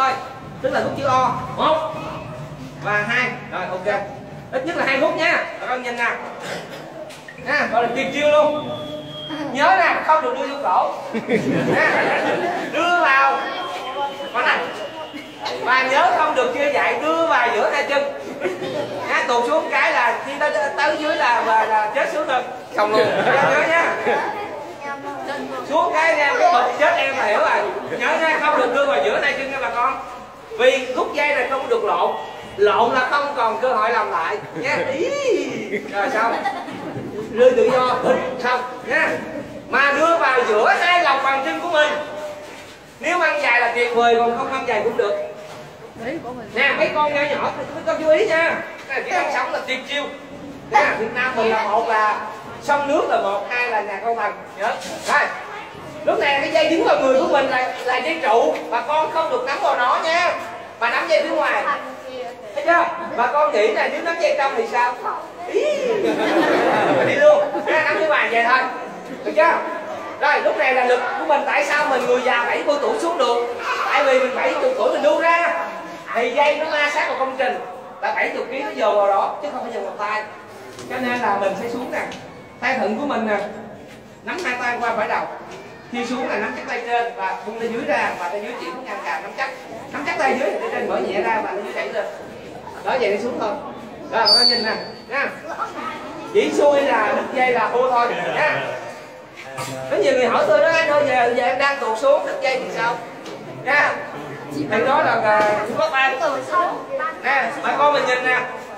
thôi, tức là nút chữ O. 1 và 2. Rồi ok, ít nhất là 2 phút nha. Bà con nhìn nè, nha, gọi là tuyệt chiêu luôn. Nhớ nè, không được đưa vô cổ nha. Đưa vào con này, và nhớ không được chưa dạy đưa vào giữa hai chân nha. Tụt xuống cái là khi nó tới dưới là chết xuống rồi, xong luôn. Nhớ nha, xuống cái nha, cái bịch chết em là hiểu rồi. Nhớ nha, không được đưa vào giữa hai chân nha bà con, vì khúc dây này không được lộn. Lộn là không còn cơ hội làm lại nha. Ý rồi xong, rơi tự do xong nha. Mà đưa vào giữa hai lòng bàn chân của mình. Nếu ăn dài là tuyệt vời, còn không ăn dài cũng được nè. Mấy con nhỏ nhỏ thì mấy con chú ý nha, kỹ năng sống là tuyệt chiêu nha. Việt Nam mình là 1 là sông nước là 1, 2 là nhà câu thần. Nhớ rồi, lúc này cái dây dính vào người của mình là dây trụ, bà con không được nắm vào nó nha, mà nắm dây phía ngoài, thấy chưa? Bà con nghĩ là nếu nắm dây trong thì sao? Ý đi luôn, nắm phía ngoài vậy thôi, được chưa? Rồi lúc này là lực của mình. Tại sao mình người già 70 tuổi xuống được? Tại vì mình 70 tuổi mình đu ra thì dây nó ma sát vào công trình là 70 kg nó dồn vào đó chứ không phải dồn vào tay. Cho nên là mình sẽ xuống nè, tay thuận của mình nè, nắm hai tay qua phải đầu. Khi xuống là nắm chắc tay trên và buông tay dưới ra, và tay dưới chuyển ngang càm nắm chắc tay dưới, tay trên mở nhẹ ra và tay dưới đẩy lên. Đó, vậy đi xuống thôi. Rồi các nhìn nè nha, chỉ xuôi là đứt dây là thua thôi nha. Có nhiều người hỏi tôi đó, anh ơi giờ em đang tuột xuống đứt dây thì sao nha. Thì đó là chú bác ba nè, bà con mình nhìn nè.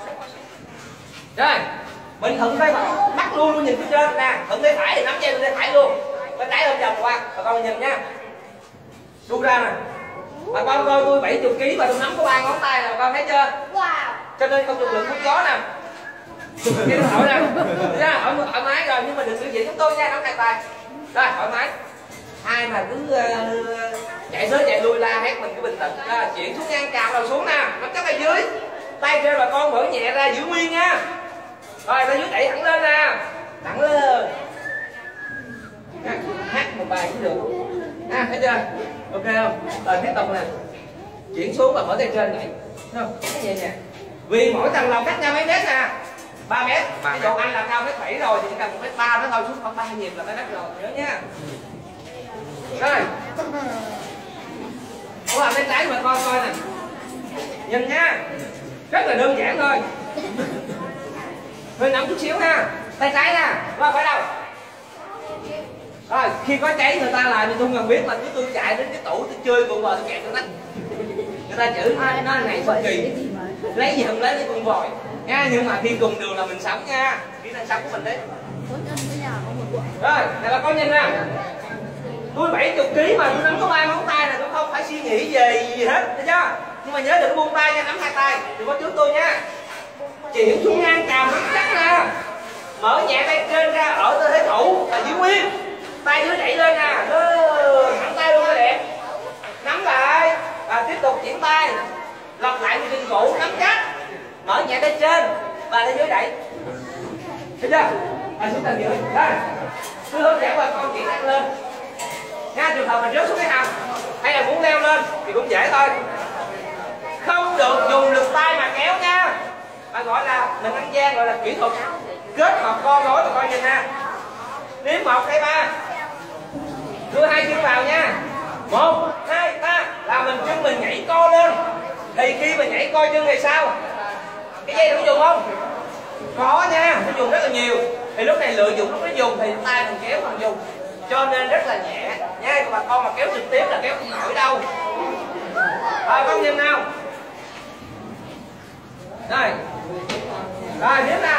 Rồi mình thuận tay bắt luôn nhìn phía trên nè, thuận tay phải thì nắm dây tay phải luôn, tay trái lên vòng qua. Bà con nhìn nha, đu ra nè. Bà con coi tôi 70 kg và tôi nắm có 3 ngón tay nè, bà con thấy chưa? Cho nên không dùng lực hút gió nè. Nghe tôi hỏi nè, thoải mái rồi, nhưng mà đừng sử dụng chúng tôi nha, nắm hai tay. Rồi thoải mái. Ai mà cứ chạy tới chạy lui la hét mình cứ bình tĩnh. Chuyển xuống ngang cào đầu xuống nè, nắm chắc tay dưới, tay trên bà con mở nhẹ ra giữ nguyên nha. Rồi tay dưới đẩy thẳng lên nè, thẳng lên. Hát một bài cũng được. Thấy chưa? Ok không? Rồi tiếp tục nè, chuyển xuống và mở tay trên này, không? Nhẹ nhàng. Vì mỗi tầng lầu cách nhau mấy mét nè, 3 mét. Ví dụ anh là cao 1m7 rồi thì chỉ cần 1m3 nó thôi, xuống khoảng 3 nhịp là tới đất rồi, nhớ nha. Rồi, ủa làm tay trái mà coi nè, nhìn nha, rất là đơn giản thôi. Hơi nóng chút xíu ha, tay trái nè, qua phải đâu. Rồi khi có cháy người ta làm thì tôi cần biết là cứ tôi chạy đến cái tủ tôi chơi cùng bò tôi kẹt cho nó. Người ta chửi nó này cực kỳ, lấy gì không lấy cái con vòi nha. Nhưng mà khi cùng đường là mình sống nha, kỹ năng sống của mình đấy. Rồi này là con nhìn nè, tôi 70 kg mà tôi nắm có 3 ngón tay là tôi không phải suy nghĩ về gì hết, thấy chưa? Nhưng mà nhớ đừng buông tay nha, nắm hai tay đừng có trước tôi nha. Chuyển xuống ngang càm nắm chắc nè, mở nhẹ tay trên ra ở tư thế thủ là giữ nguyên, tay dưới đẩy lên nè, thẳng tay luôn cho đẹp. Nắm lại và tiếp tục chuyển tay, lặp lại như trên cũ, nắm chắc, mở nhẹ tay trên và tay dưới đẩy, thấy chưa? Xuống tay dưới, đây cứ hướng dẫn bà con chuyển tay lên nha. Trường hợp mình rớt xuống cái hầm hay là muốn leo lên thì cũng dễ thôi, không được dùng lực tay mà kéo nha. Mà gọi là mình ăn gian, gọi là kỹ thuật kết hợp con rối. Bà con nhìn nha, đếm 1, 2, 3, đưa hai chân vào nha. 1, 2, 3 là chân mình nhảy co lên. Thì khi mình nhảy co chân thì sao? Cái dây nó dùng không? Có nha, nó dùng rất là nhiều. Thì lúc này lợi dụng lúc nó dùng thì tay mình kéo mình dùng, cho nên rất là nhẹ nha. Bà con mà kéo trực tiếp là kéo không nổi đâu. Rồi con nhìn nào. Rồi, rồi tiếp nè.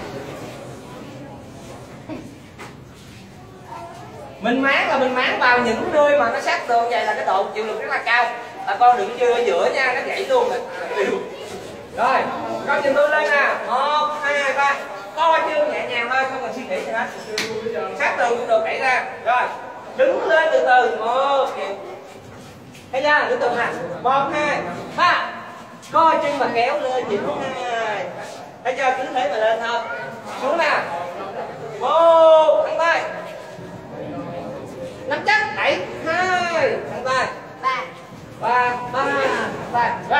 Mình máng là mình máng vào những nơi mà nó sát tường, vậy là cái độ chịu lực rất là cao. Bà con đừng chơi ở giữa nha, nó gãy luôn rồi. Rồi, con nhìn tôi lên nè. 1, 2, 3. Co chân nhẹ nhàng thôi, không cần suy nghĩ gì hết. Sát tường cũng được, đẩy ra. Rồi, đứng lên từ từ. 1, thấy chưa? Đứng từ nè. 1, 2, 3. Co chân mà kéo lên, nhìn 2. Thấy chưa? Cứ thế mà lên thôi. Xuống nè. 1, thẳng tay. Nắm chắc, đẩy. 2, thẳng tay. 3, 3, tay. Rồi.